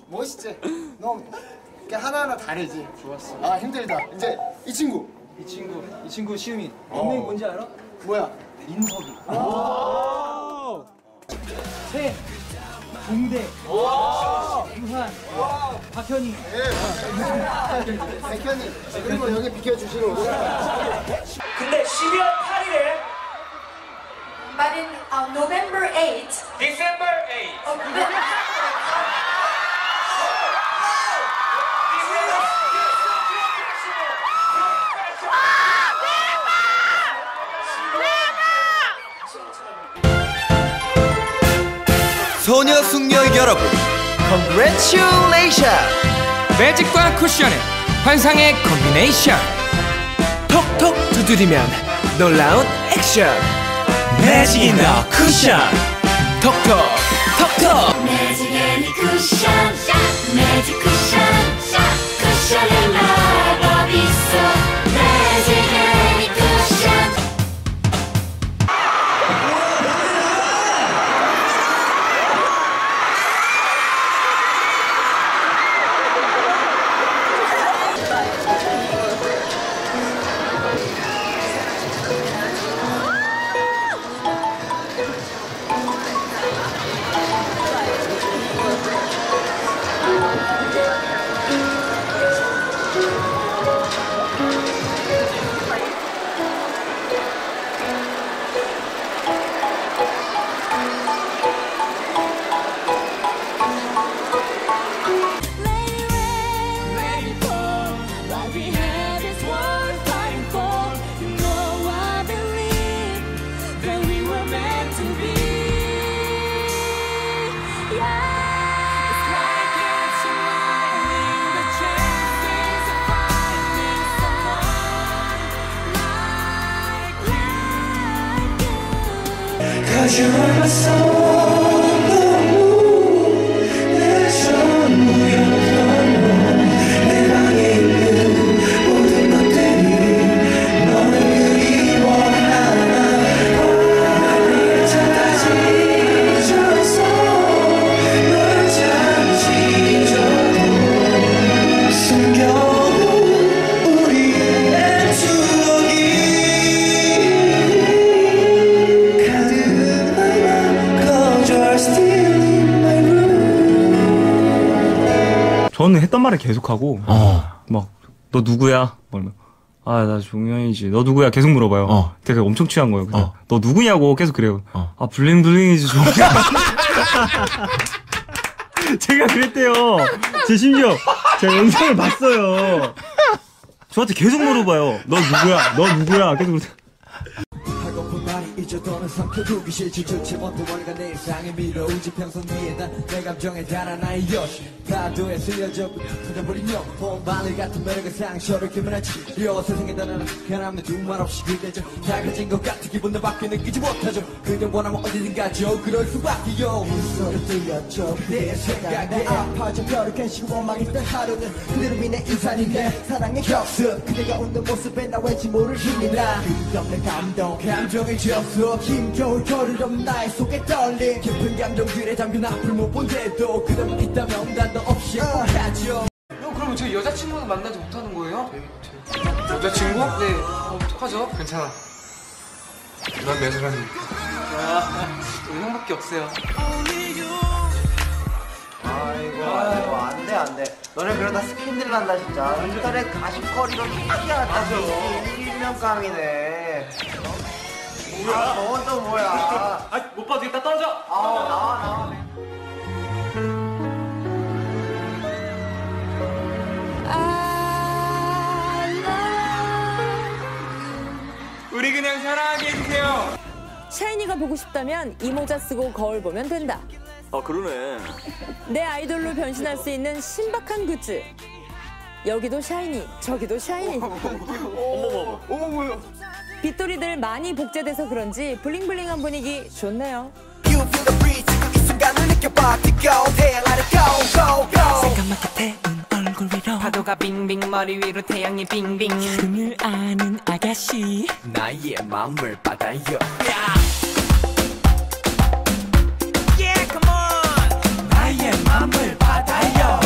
멋있지? 너무 하나하나 다르지. 좋았어. 아 힘들다. 이제 이 친구 시우민. 본명이 뭔지 알아? 뭐야? 인석이. 새, 동대, 유한, 박현이. 백현이. 그리고 여기 비켜주시고. 근데 12월 8일에 But in November 8th. December 8th. 소녀 숙녀 여러분, Congratulations! 매직과 쿠션의 환상의 콤비네이션. 톡톡 두드리면 놀라운 액션. 매직 인 더 쿠션. 톡톡 톡톡. 매직 인 쿠션. 매직 쿠션. 쿠션의 마법 있어. 매직 인 쿠션. Cause you are my soul, 내 전부였던 내 방에 있는 모든 것들이 너를 그리워하나 날 찾아지 잊어서 널 잠시 잊어도 숨겨둔 우리의 추억이 저는 했던 말을 계속하고 막 너 누구야? 그러면 아 나 종현이지. 너 누구야? 계속 물어봐요. 되게 엄청 취한 거예요. 그래서 너 누구냐고 계속 그래요. 아 블링블링이지 종현. 제가 그랬대요. 제 심지어 제가 영상을 봤어요. 저한테 계속 물어봐요. 너 누구야? 너 누구야? 계속 그러세요. 잊어도는 삼켜두기 싫지 좋지 못해 월간 내 일상에 밀어오지 평선 위에다 내 감정에 달아 나의 여신 파도에 쓸려져 터져버린 영혼 바늘 같은 매력의 상처를 기분하지 려 세상에 다른 변함에 두말 없이 그대죠 작아진 것 같은 기분도 밖에 느끼지 못하죠 그냥 원하면 어디든 가죠 그럴 수밖에요 소리 들렸죠 그대의 생각에 아파져 벼룩한 시원망했던 하루는 그대로 인해 이산인데 사랑의 격습 그대가 웃는 모습에 나 왠지 모를 힘이 나 끝없는 감정의 접수 힘겨울 겨를 없는 나의 속에 떨림 깊은 감정들에 담긴 앞을 못 본데도 그대만 있다면 단도 없이 행복하죠. 형 그러면 저 여자친구는 만나지 못하는 거예요? 여자친구? 네. 어떡하죠? 괜찮아. 난 내 사람이니까. 우리 형밖에 없어요. 아이고 안돼 너네 그러다 스캔들 난다 진짜 인터넷 가십거리로 탁이야 다시 일면감이네 뭐야 저건 또 뭐야 아, 못 봐도 이따 떨어져. 나와 우리 그냥 사랑하게 해주세요. 샤이니가 보고 싶다면 이 모자 쓰고 거울 보면 된다. 그러네. 내 아이돌로 변신할 수 있는 신박한 굿즈. 여기도 샤이니, 저기도 샤이니. 어머 뭐야? 빗돌이들 많이 복제돼서 그런지 블링블링한 분위기 좋네요. 새까맣게 태운 얼굴 위로 파도가 빙빙 머리 위로 태양이 빙빙 그늘 아는 아가씨 나의 마음을 받아요. Yeah, come on. 나의 마음을 받아요.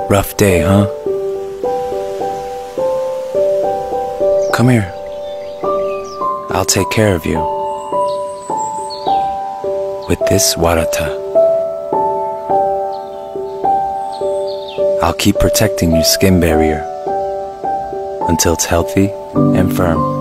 Rough day, huh? Come here. I'll take care of you. With this warata. I'll keep protecting your skin barrier until it's healthy and firm.